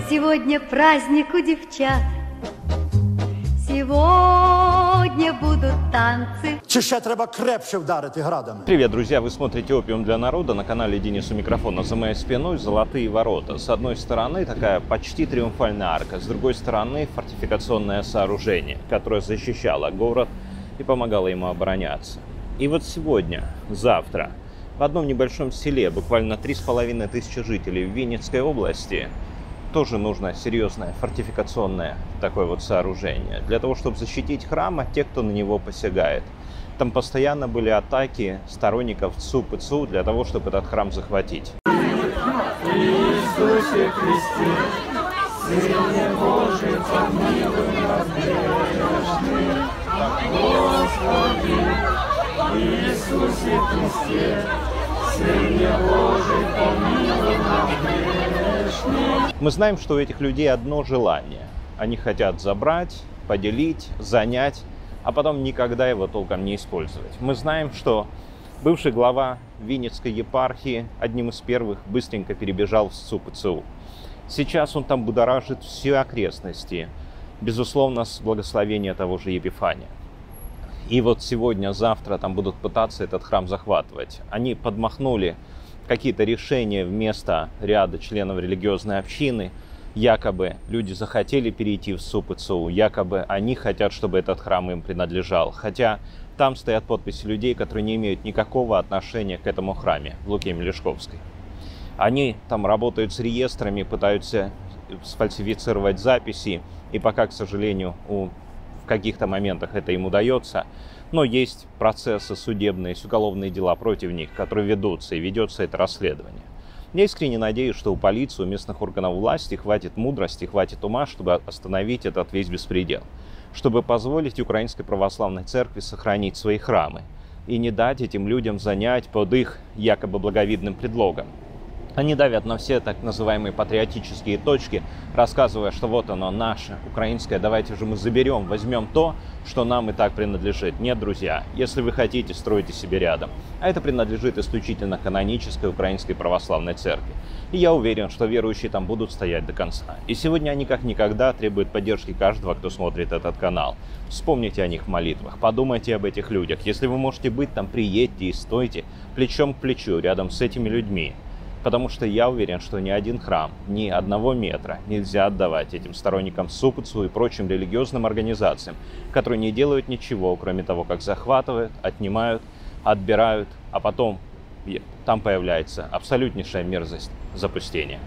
Сегодня праздник у девчат, сегодня будут танцы. Чи ще треба крепше вдарити градами? Привет, друзья! Вы смотрите «Опиум для народа» на канале Дениса Микрофона. За моей спиной золотые ворота. С одной стороны такая почти триумфальная арка, с другой стороны фортификационное сооружение, которое защищало город и помогало ему обороняться. И вот сегодня, завтра, в одном небольшом селе, буквально 3500 жителей в Винницкой области, тоже нужно серьезное фортификационное такое вот сооружение для того, чтобы защитить храм от тех, кто на него посягает. Там постоянно были атаки сторонников ЦУ, ПЦУ для того, чтобы этот храм захватить. Иисусе Христе, Сыне Божий, помилуй нас грешных. Господи, Иисусе Христе, Сыне Божий, помилуй нас грешных. Мы знаем, что у этих людей одно желание. Они хотят забрать, поделить, занять, а потом никогда его толком не использовать. Мы знаем, что бывший глава Винницкой епархии одним из первых быстренько перебежал в ЦУ, ПЦУ. Сейчас он там будоражит все окрестности, безусловно, с благословения того же Епифания. И вот сегодня, завтра там будут пытаться этот храм захватывать. Они подмахнули какие-то решения вместо ряда членов религиозной общины. Якобы люди захотели перейти в ЦУ, ПЦУ, якобы они хотят, чтобы этот храм им принадлежал. Хотя там стоят подписи людей, которые не имеют никакого отношения к этому храме в Луке Мелешковской. Они там работают с реестрами, пытаются сфальсифицировать записи, и пока, к сожалению, в каких-то моментах это им удается, но есть процессы судебные, уголовные дела против них, которые ведутся, и ведется это расследование. Я искренне надеюсь, что у полиции, у местных органов власти хватит мудрости, хватит ума, чтобы остановить этот весь беспредел, чтобы позволить Украинской Православной Церкви сохранить свои храмы и не дать этим людям занять под их якобы благовидным предлогом. Они давят на все так называемые патриотические точки, рассказывая, что вот оно наше, украинское, давайте же мы заберем, возьмем то, что нам и так принадлежит. Нет, друзья, если вы хотите, стройте себе рядом. А это принадлежит исключительно канонической Украинской Православной Церкви. И я уверен, что верующие там будут стоять до конца. И сегодня они как никогда требуют поддержки каждого, кто смотрит этот канал. Вспомните о них в молитвах, подумайте об этих людях. Если вы можете быть там, приедьте и стойте плечом к плечу рядом с этими людьми. Потому что я уверен, что ни один храм, ни одного метра нельзя отдавать этим сторонникам ЦУ, ПЦУ и прочим религиозным организациям, которые не делают ничего, кроме того, как захватывают, отнимают, отбирают, а потом там появляется абсолютнейшая мерзость запустения.